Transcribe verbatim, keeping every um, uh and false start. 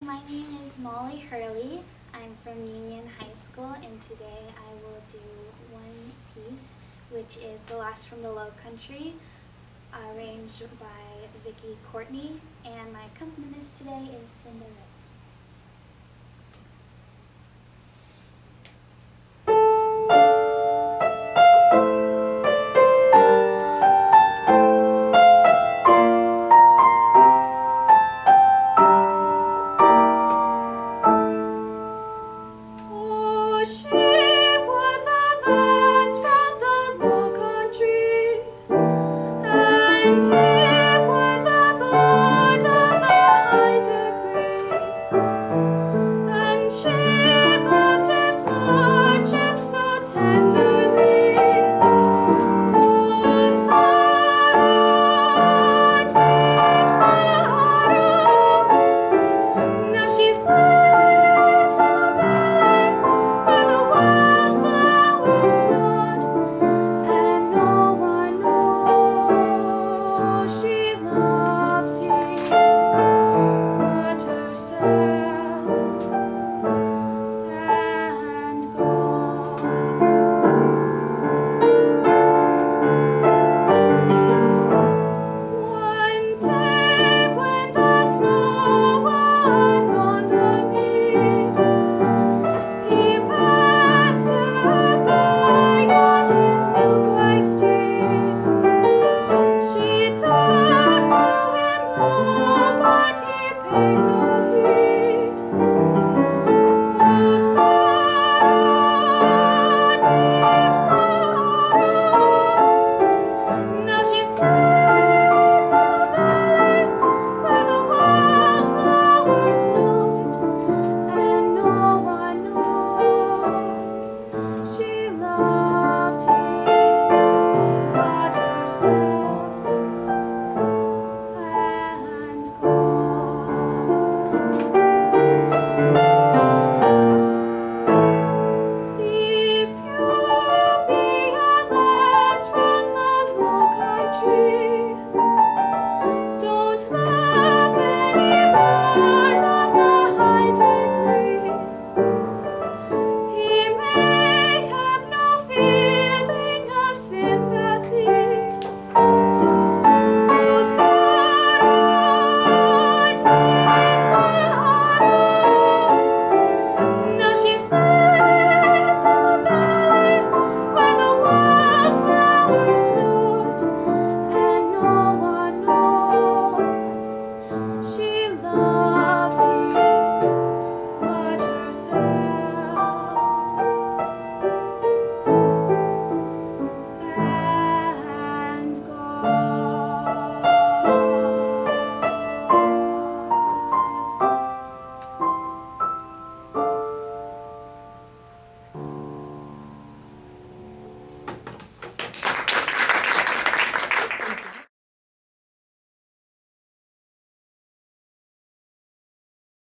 My name is Molly Hurley. I'm from Union High School, and today I will do one piece, which is The Last from the Low Country, arranged by Vicki Courtney, and my accompanist today is Cinderella.